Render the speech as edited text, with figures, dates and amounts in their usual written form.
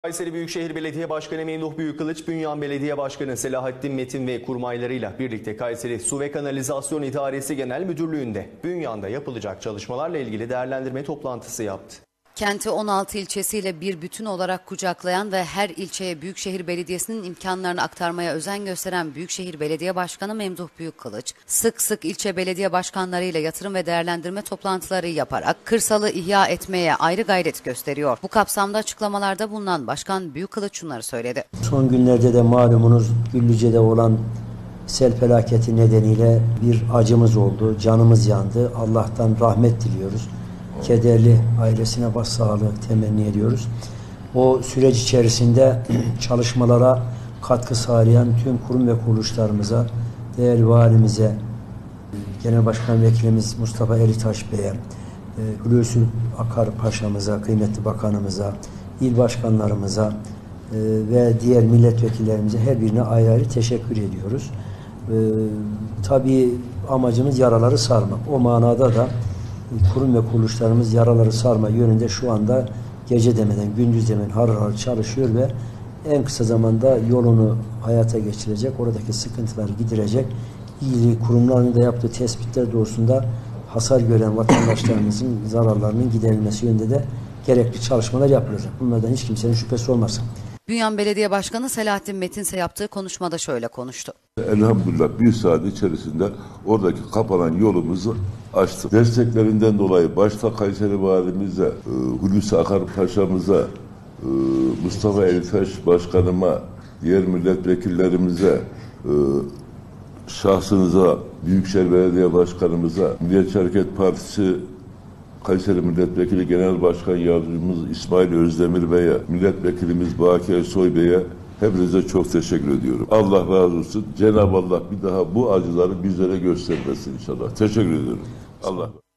Kayseri Büyükşehir Belediye Başkanı Memduh Büyükkılıç, Bünyan Belediye Başkanı Selahattin Metin ve kurmaylarıyla birlikte Kayseri Su ve Kanalizasyon İdaresi Genel Müdürlüğü'nde Bünyan'da yapılacak çalışmalarla ilgili değerlendirme toplantısı yaptı. Kenti 16 ilçesiyle bir bütün olarak kucaklayan ve her ilçeye Büyükşehir Belediyesi'nin imkanlarını aktarmaya özen gösteren Büyükşehir Belediye Başkanı Memduh Büyükkılıç, sık sık ilçe belediye başkanlarıyla yatırım ve değerlendirme toplantıları yaparak kırsalı ihya etmeye ayrı gayret gösteriyor. Bu kapsamda açıklamalarda bulunan Başkan Büyükkılıç şunları söyledi. Son günlerde de malumunuz Güllüce'de olan sel felaketi nedeniyle bir acımız oldu, canımız yandı. Allah'tan rahmet diliyoruz. Kederli ailesine başsağlığı temenni ediyoruz. O süreç içerisinde çalışmalara katkı sağlayan tüm kurum ve kuruluşlarımıza, değerli valimize, Genel Başkan Vekilimiz Mustafa Elitaş Bey'e, Hulusi Akar Paşa'mıza, kıymetli bakanımıza, il başkanlarımıza ve diğer milletvekillerimize her birine ayrı ayrı teşekkür ediyoruz. Tabii amacımız yaraları sarmak. O manada da kurum ve kuruluşlarımız yaraları sarma yönünde şu anda gece demeden, gündüz demeden harıl harıl çalışıyor ve en kısa zamanda yolunu hayata geçirecek, oradaki sıkıntıları giderecek, ilgili kurumların da yaptığı tespitler doğrusunda hasar gören vatandaşlarımızın zararlarının giderilmesi yönünde de gerekli çalışmalar yapılacak. Bunlardan hiç kimsenin şüphesi olmasın. Bünyan Belediye Başkanı Selahattin Metin ise yaptığı konuşmada şöyle konuştu. Elhamdülillah bir saat içerisinde oradaki kapanan yolumuzu açtık. Desteklerinden dolayı başta Kayseri Valimize, Hulusi Akar Paşa'mıza, Mustafa Elitaş Başkanıma, diğer milletvekillerimize, şahsınıza, Büyükşehir Belediye Başkanımıza, Milliyetçi Hareket Partisi Kayseri Milletvekili Genel Başkan Yardımcımız İsmail Özdemir Bey'e, Milletvekilimiz Baki Ersoy Bey'e hepinize çok teşekkür ediyorum. Allah razı olsun. Cenab-ı Allah bir daha bu acıları bizlere göstermesin inşallah. Teşekkür ediyorum. Allah